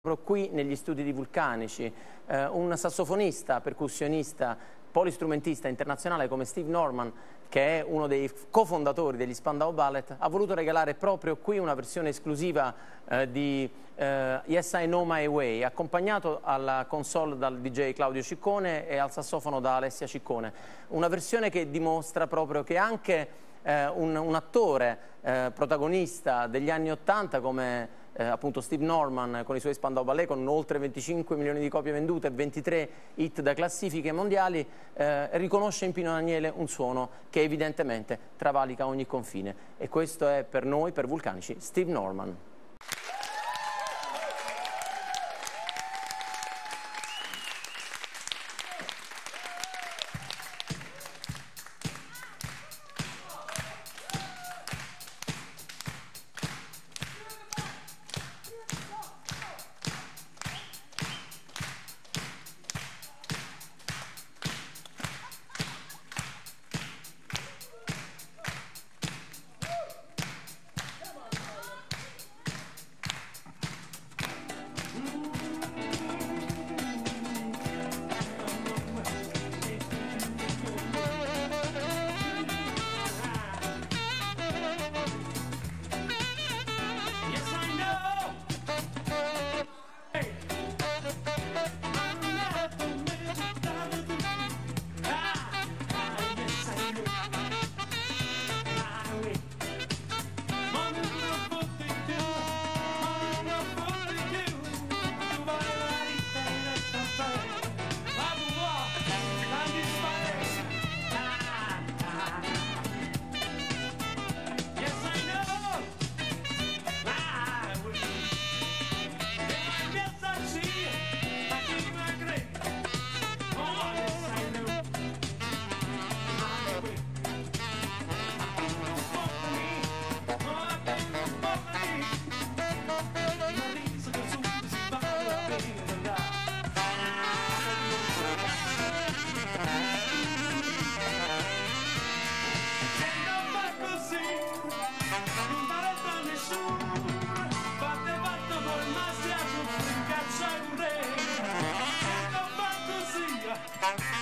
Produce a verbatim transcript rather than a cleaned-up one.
proprio qui negli studi di Vulcanici, eh, un sassofonista, percussionista, polistrumentista internazionale come Steve Norman, che è uno dei cofondatori degli Spandau Ballet, ha voluto regalare proprio qui una versione esclusiva eh, di eh, Yes I Know My Way, accompagnato alla console dal D J Claudio Ciccone e al sassofono da Alessia Ciccone. Una versione che dimostra proprio che anche eh, un, un attore eh, protagonista degli anni Ottanta come Eh, appunto Steve Norman con i suoi Spandau Ballet, con oltre venticinque milioni di copie vendute e ventitré hit da classifiche mondiali, eh, riconosce in Pino Daniele un suono che evidentemente travalica ogni confine, e questo è per noi, per Vulcanici, Steve Norman. Bye.